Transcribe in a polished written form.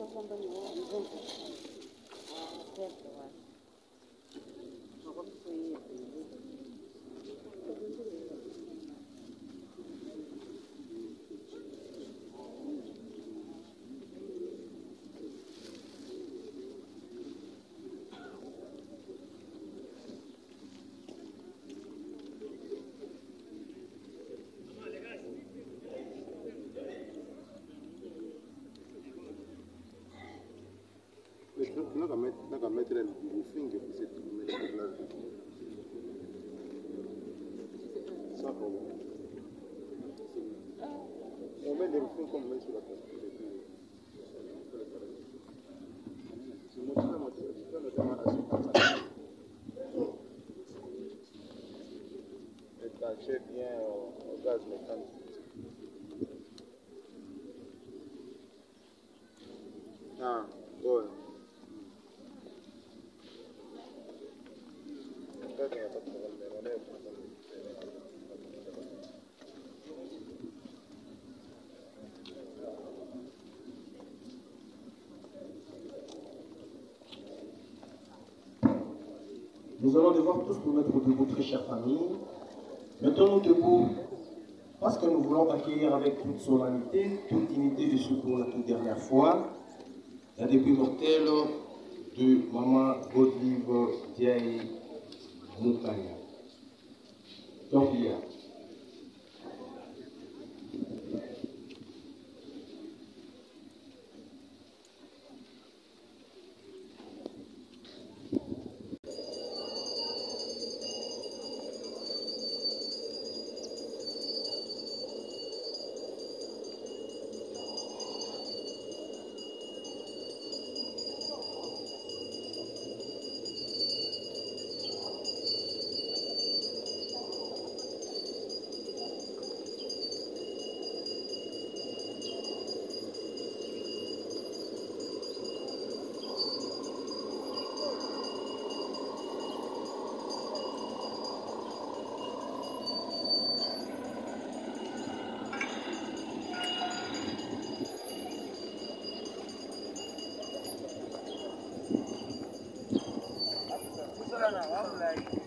Naga mettre le finger pour cette ça on met des fingers comme sur la tête. Et t'achètes bien au gaz mécanique. Ah, ouais. Nous allons devoir tous nous mettre debout, très chère famille. Mettons-nous debout parce que nous voulons accueillir avec toute solennité, toute dignité de ce pour la toute dernière fois, la dépouille mortelle de Maman Godlive Diaye Moukaya. Donc, il y a. I'm like